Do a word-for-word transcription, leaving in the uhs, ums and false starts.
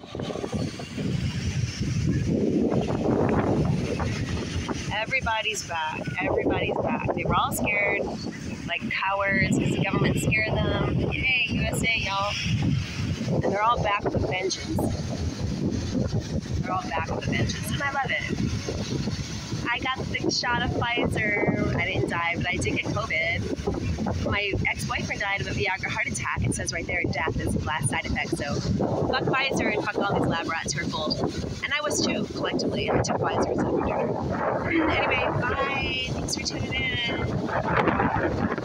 Everybody's back. Everybody's back. They were all scared, like cowards, because the government scared them. Yay, U S A, y'all. And they're all back with a vengeance. They're all back with a vengeance, and I love it. I got the shot of Pfizer. I didn't die, but I did get COVID. My ex-boyfriend died of a Viagra heart attack. It says right there, death is the last side effect. So fuck Pfizer and fuck all these lab rats who are full. And I was too, collectively. I took Pfizer instead of Moderna. Anyway, bye. Thanks for tuning in.